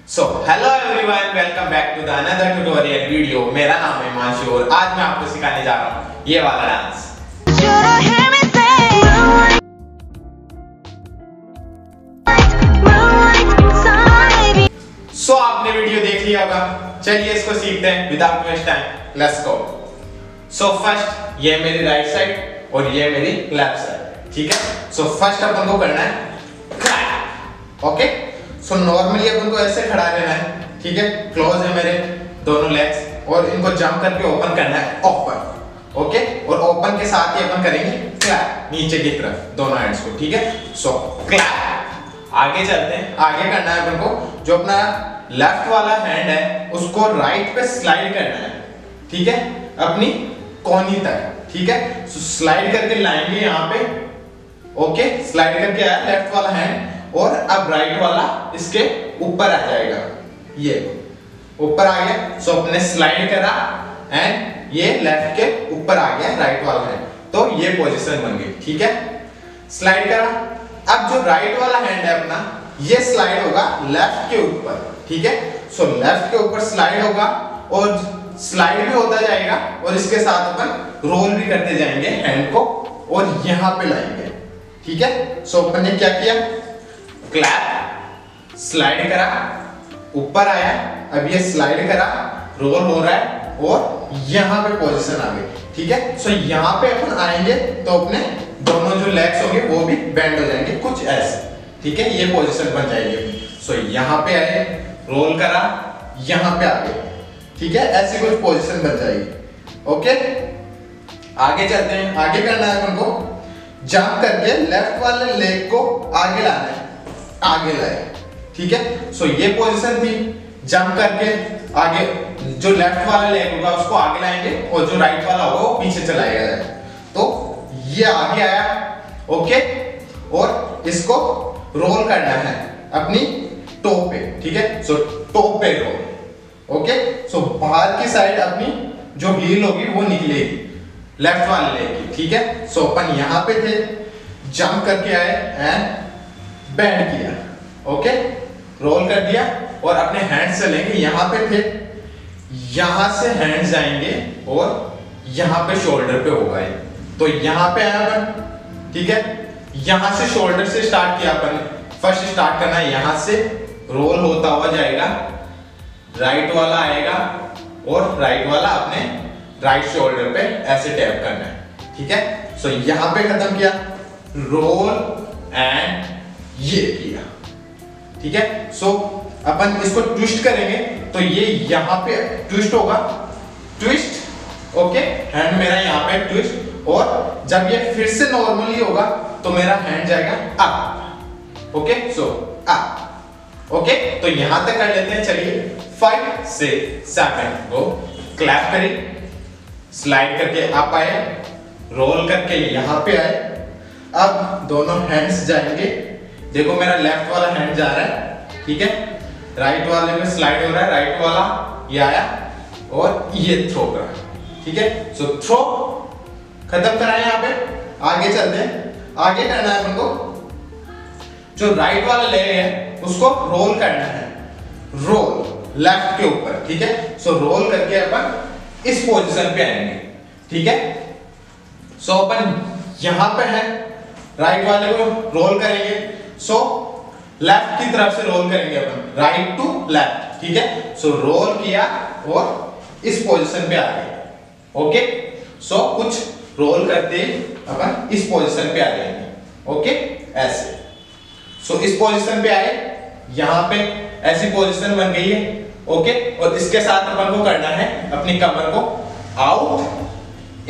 Hello everyone, welcome back to the another tutorial video. मेरा नाम है हिमांशु और आज मैं आपको सिखाने जा रहा हूँ ये वाला डांस। आपने वीडियो देख लिया होगा, चलिए इसको सीखते हैं without waste time. Let's go. First ये मेरी राइट साइड और ये मेरी लेफ्ट साइड, ठीक है। फर्स्ट अपन को करना है क्लैप, ओके। नॉर्मली अपन को ऐसे खड़ा रहना है, ठीक है। क्लोज है मेरे दोनों लेग्स और इनको जंप करके ओपन करना है ओपन, ओके। और ओपन के साथ ही अपन करेंगे क्लैप नीचे की तरफ दोनों हैंड्स को, ठीक है। क्लैप। आगे चलते हैं, आगे करना है अपन को जो अपना लेफ्ट वाला हैंड है उसको राइट पे स्लाइड करना है, ठीक है, अपनी कोहनी तक, ठीक है। स्लाइड करके लाएंगे यहाँ पे, ओके। स्लाइड करके आया लेफ्ट वाला हैंड और अब राइट वाला इसके ऊपर आ जाएगा, ये ऊपर आ गया। अपने स्लाइड करा एंड ये लेफ्ट के ऊपर आ गया राइट वाला हैंड, तो ये पोजीशन बन गई, ठीक है। स्लाइड करा, अब जो राइट वाला हैंड है अपना ये स्लाइड होगा लेफ्ट के ऊपर, ठीक है। लेफ्ट के ऊपर स्लाइड होगा और स्लाइड भी होता जाएगा और इसके साथ अपन रोल भी करते जाएंगे हैंड को और यहां पे लाएंगे, ठीक है। अपन ने क्या किया, क्लैप, स्लाइड करा, ऊपर आया, अब ये स्लाइड करा, रोल हो रहा है और यहां पे पोजीशन आ गई, ठीक है। यहां पे अपन आएंगे तो अपने दोनों जो लेग्स होंगे वो भी बेंड हो जाएंगे कुछ ऐसे, ठीक है। ये पोजीशन बन जाएगी। यहां पे आए, रोल करा, यहां पे आ गए, ठीक है। ऐसी कुछ पोजीशन बन जाएगी, ओके। आगे चलते हैं, आगे करना है अपन को जंप करके लेफ्ट वाले लेग को आगे लाना है, आगे लाए, ठीक है। ये पोजीशन थी, जंप करके आगे जो लेफ्ट वाला लेग होगा उसको आगे लाएंगे और जो राइट वाला होगा वो पीछे चलाएगा, तो ये आगे आया, ओके। और इसको रोल करना है अपनी टो पे, ठीक है। टो पे रोल, ओके। बाहर की साइड अपनी जो हील होगी वो निकलेगी लेफ्ट वाले लेग की, ठीक है। अपन यहां पे थे, जंप करके आए एंड बेंड किया, ओके, रोल कर दिया और अपने हैंड से लेंगे, यहां पे थे, यहां से हैंड जाएंगे और यहां पे शोल्डर पे होगा ये, तो यहां पे आया अपन, ठीक है। यहां से शोल्डर से स्टार्ट किया अपन, फर्स्ट स्टार्ट करना है यहां से, रोल होता हुआ जाएगा, राइट वाला आएगा और राइट वाला अपने राइट शोल्डर पे ऐसे टैप करना है, ठीक है। यहां पे खत्म किया, रोल एंड ये किया, ठीक है। अपन इसको ट्विस्ट करेंगे तो ये यहां पे ट्विस्ट होगा, ट्विस्ट, ओके। हैंड मेरा यहां पे ट्विस्ट और जब ये फिर से नॉर्मली होगा तो मेरा हैंड जाएगा अप, ओके। Up, okay. तो यहां तक कर लेते हैं, चलिए 5 से 7 गो। क्लैप करें, स्लाइड करके अप आए, रोल करके यहां पे आए, अब दोनों हैंड्स जाएंगे, देखो मेरा लेफ्ट वाला हैंड जा रहा है, ठीक है, राइट वाले में स्लाइड हो रहा है, राइट वाला ये आया और ये थ्रो करा, ठीक है। थ्रो खत्म करा है, यहां पे आगे चलते हैं। आगे करना है हमको जो राइट वाला लेग है उसको रोल करना है, रोल लेफ्ट के ऊपर, ठीक है। रोल करके अपन इस पोजीशन पे आएंगे, ठीक है। अपन यहां पे है, राइट वाले को रोल करेंगे, लेफ्ट की तरफ से रोल करेंगे अपन, राइट टू लेफ्ट, ठीक है। रोल किया और इस पोजीशन पे आ गए, ओके। कुछ रोल करते अपन इस पोजीशन पे आ जाएंगे, ओके, ऐसे। इस पोजीशन पे आए, यहां पे ऐसी पोजीशन बन गई है, ओके। और इसके साथ अपन को करना है अपनी कमर को आउट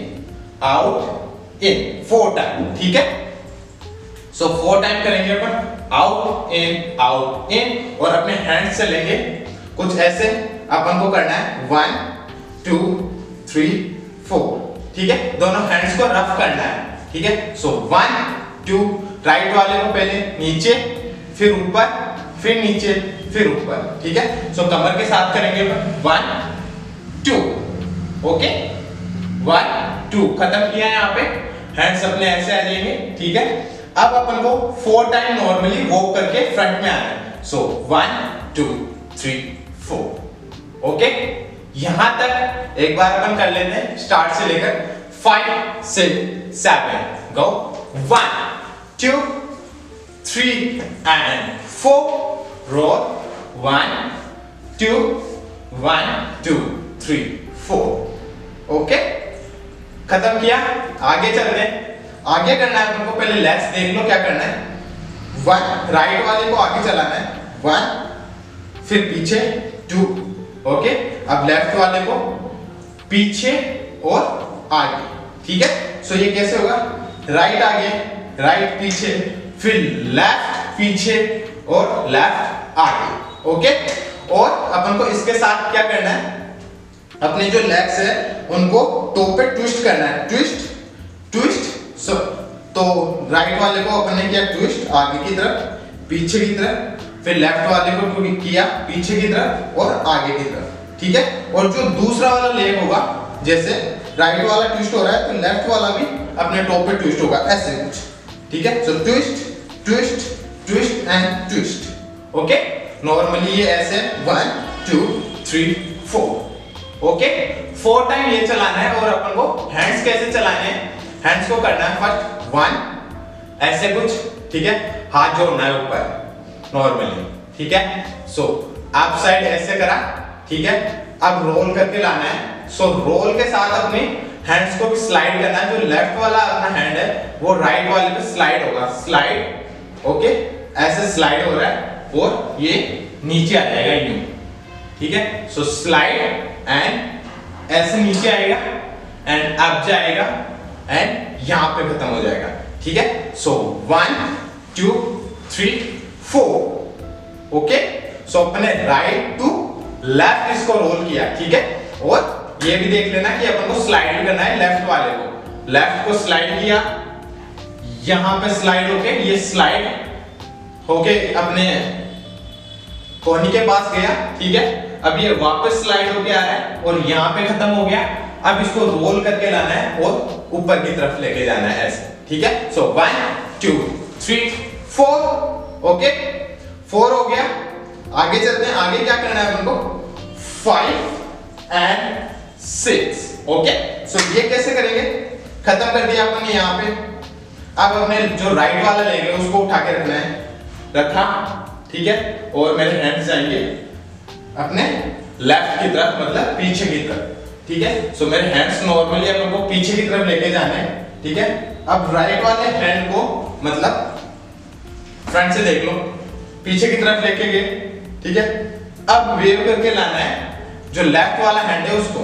इन 4 टाइम, ठीक है। 4 टाइम करेंगे अपन, आउट इन और अपने हैंड से लेंगे कुछ ऐसे, अपन को करना है 1 2 3 4, ठीक है। दोनों हैंड्स को रफ करना है, ठीक है। 1 2, राइट वाले को पहले नीचे, फिर ऊपर, फिर नीचे, फिर ऊपर, ठीक है। कमर के साथ करेंगे 1 2, ओके, 1 2 खत्म किया है। यहाँ पे हैंड्स अपने ऐसे आ जाएंगे, ठीक है। अब अपन को 4 टाइम नॉर्मली वॉक करके फ्रंट में आना है। 1 2 3 4। ओके, यहां तक एक बार अपन कर लेते हैं स्टार्ट से लेकर 5 6 7। गो 1 2 3 and 4। roll 1 2 1 2 3 4। ओके, खत्म किया। आगे चलते हैं। आगे करना है तुमको, पहले लेग्स देख लो क्या करना है। 1 राइट वाले को आगे चलाना है, 1 फिर पीछे 2। ओके, अब लेफ्ट वाले को पीछे और आगे। ठीक है, सो ये कैसे होगा, राइट आगे राइट पीछे फिर लेफ्ट पीछे और लेफ्ट आगे। ओके, और अपन को इसके साथ क्या करना है, अपने जो लेग्स है उनको टो पे ट्विस्ट करना है, ट्विस्ट ट्विस्ट। सो तो राइट वाले को अपन ने किया ट्विस्ट आगे की तरफ पीछे की तरफ, फिर लेफ्ट वाले को किया पीछे की तरफ और आगे की तरफ। ठीक है, और जो दूसरा वाला लेग होगा, जैसे राइट वाला ट्विस्ट हो रहा है तो लेफ्ट वाला भी अपने टो पे ट्विस्ट होगा, ऐसे कुछ। ठीक है, so twist twist twist and twist. Okay, normally ये ऐसे 1 2 3 4। ओके, 4 टाइम ये चलाना है। और अपन को हैंड्स कैसे चलाने हैं, हैंड्स को करना है फर्स्ट 1 ऐसे कुछ। ठीक है, हाथ जोड़ना है ऊपर नॉर्मली। ठीक है, सो अप साइड ऐसे करा। ठीक है, अब रोल करके लाना है। सो रोल के साथ अपने हैंड्स को भी स्लाइड करना है। जो लेफ्ट वाला अपना हैंड है वो राइट वाले पे स्लाइड होगा, स्लाइड। ओके, ऐसे स्लाइड हो रहा है और ये नीचे आ जाएगा यूं। ठीक है, सो स्लाइड एंड ऐसे नीचे आएगा एंड अप जाएगा एंड यहां पे खत्म हो जाएगा। ठीक है, सो 1 2 3 4। ओके, सो अपने राइट टू लेफ्ट इसको रोल किया। ठीक है, और ये भी देख लेना कि अपन को स्लाइड भी करना है लेफ्ट वाले को। लेफ्ट को स्लाइड किया, यहां पे स्लाइड होके ये स्लाइड होके अपने कोहनी के पास गया। ठीक है, अब ये वापस स्लाइड होके आ रहा है और यहां पे खत्म हो गया। अब इसको रोल करके लाना है और ऊपर की तरफ लेके जाना है ऐसे। ठीक है, सो 1 2 3 4। ओके, 4 हो गया। आगे चलते हैं। आगे क्या करना है अपन को, 5 एंड 6। ओके, सो ये कैसे करेंगे, खत्म कर दिया अपन ने यहाँ पे। अब अपने जो राइट वाला लेंगे उसको उठा के रखना है, रखा। ठीक है, और मेरे हैंड्स जाएंगे अपने लेफ्ट की तरफ, मतलब पीछे की तरफ। ठीक है, सो मेरे हैंड्स नॉर्मली अपन को पीछे की तरफ लेके जाने हैं। ठीक है, अब राइट वाले हैंड को मतलब फ्रंट से देख लो, पीछे की तरफ लेके गए। ठीक है, अब वेव करके लाना है जो लेफ्ट वाला हैंड है उसको,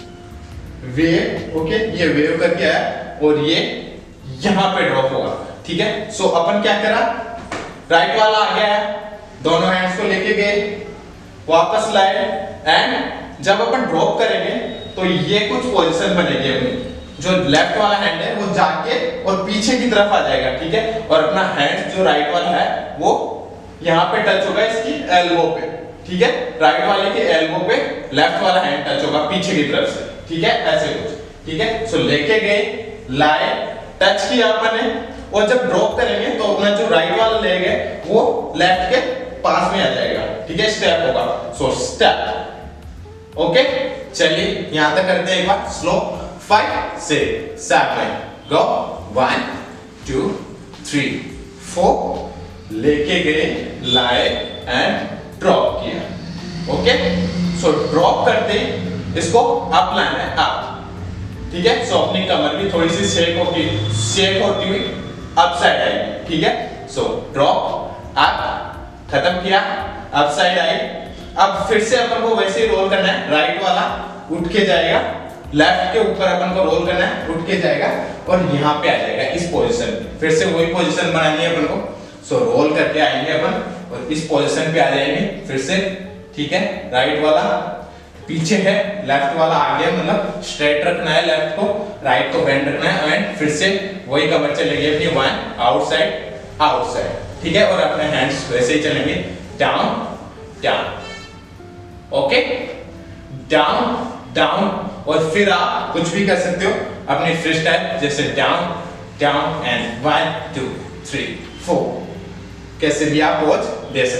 वेव। ओके, ये वेव करके आया और ये यहां पे ड्रॉप होगा। ठीक है, सो अपन क्या करा, राइट वाला आ गया, दोनों हैंड्स को लेके गए, वापस लाए एंड जब अपन ड्रॉप करेंगे तो ये कुछ पोजीशन बनेगी अपनी। जो लेफ्ट वाला हैंड है वो जाके और पीछे की तरफ आ जाएगा। ठीक है, और अपना हैंड जो राइट वाला है वो यहाँ पे टच होगा इसकी एल्बो पे। ठीक है, राइट वाले के एल्बो पे लेफ्ट वाला हैंड टच होगा पीछे की तरफ से। ठीक है, ऐसे कुछ। ठीक है, सो लेके गए, लाए, टच किया अपन ने, और जब ड्रॉप करेंगे तो अपना जो राइट वाला लेग है वो लेफ्ट के पास में आ जाएगा। ठीक है, स्टेप होगा, सो स्टेप। ओके, चलिए यहां तक करते हैं एक बार स्लो। 5 6 7 गो 1 2 3 4। लेके गए, लाए एंड ड्रॉप किया। ओके, सो ड्रॉप करते इसको अप लाना है, अप। ठीक है, सो अपनी कमर भी थोड़ी सी शेक होती हुई अप साइड आएगी। ठीक है, सो ड्रॉप अप, खत्म किया, अप साइड आई। अब फिर से अपन को वैसे ही रोल करना है, राइट वाला उठ के जाएगा, लेफ्ट के ऊपर अपन को रोल करना है, उठ के जाएगा और यहाँ पे आ जाएगा इस पोजीशन पे। फिर से वही पोजीशन बनानी है अपन को। सो रोल करके आएंगे अपन और इस पोजीशन पे आ जाएंगे फिर से। ठीक है, राइट वाला पीछे है, लेफ्ट वाला आगे, मतलब स्ट्रेट रखना है लेफ्ट को, राइट को बेंड रखना है एंड फिर से वही कमर चलेगी अपनी 1 आउटसाइड आउटसाइड। ठीक है, और अपने हैंड्स वैसे ही चलेंगे, down down. Okay, down down, और फिर आप कुछ भी कर सकते हो अपनी फ्री स्टाइल, जैसे डाउन डाउन एंड 1 2 3 4, कैसे भी आप पोज दे सकते हो।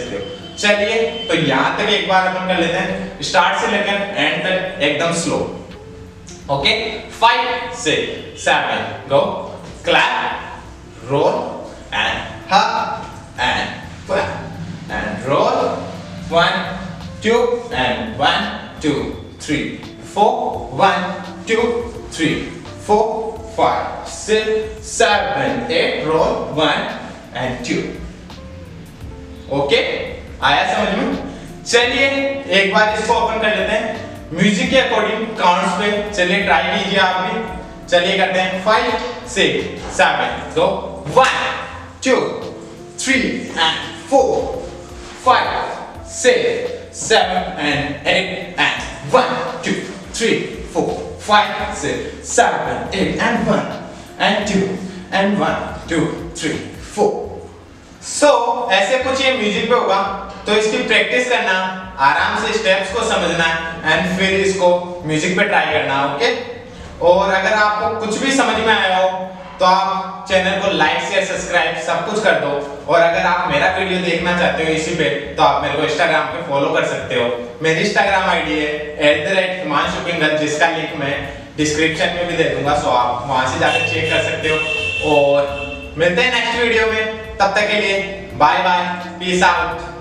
चलिए तो यहां तक एक बार अपन कर लेते हैं, स्टार्ट से लेकर एंड तक एकदम slow. Okay 5 6 7 go, clap roll and hop and clap and roll 1 2 and 1 2 3 4 1 2 3 4 5 6 7 8 roll 1 and 2। Okay आया समझ में? चलिए एक बार इसको ओपन कर लेते हैं म्यूजिक के अकॉर्डिंग काउंट्स पे। चलिए ट्राई कीजिए आप भी। चलिए करते हैं 5 6 7 गो, 1 2 3 and 4 5 6 7 and 8 and 1 2 3 4 5 6 7 8 and 1 and 2 and 1 2 3 4। सो ऐसे कुछ ये म्यूजिक पे होगा, तो इसकी प्रैक्टिस करना, आराम से स्टेप्स को समझना एंड फिर इसको म्यूजिक पे ट्राई करना। ओके और अगर आपको कुछ भी समझ में आया हो तो आप चैनल को लाइक शेयर सब्सक्राइब सब कुछ कर दो। और अगर आप मेरा वीडियो देखना चाहते हो इसी पे तो आप मेरे को इंस्टाग्राम पे फॉलो कर सकते हो। मेरी इंस्टाग्राम आईडी है @himanshu, जिसका लिंक मैं डिस्क्रिप्शन में भी दे दूंगा, सो आप वहां से जाकर चेक कर सकते हो। और मिलते हैं नेक्स्ट वीडियो में, तब तक के लिए बाय बाय, पीस आउट।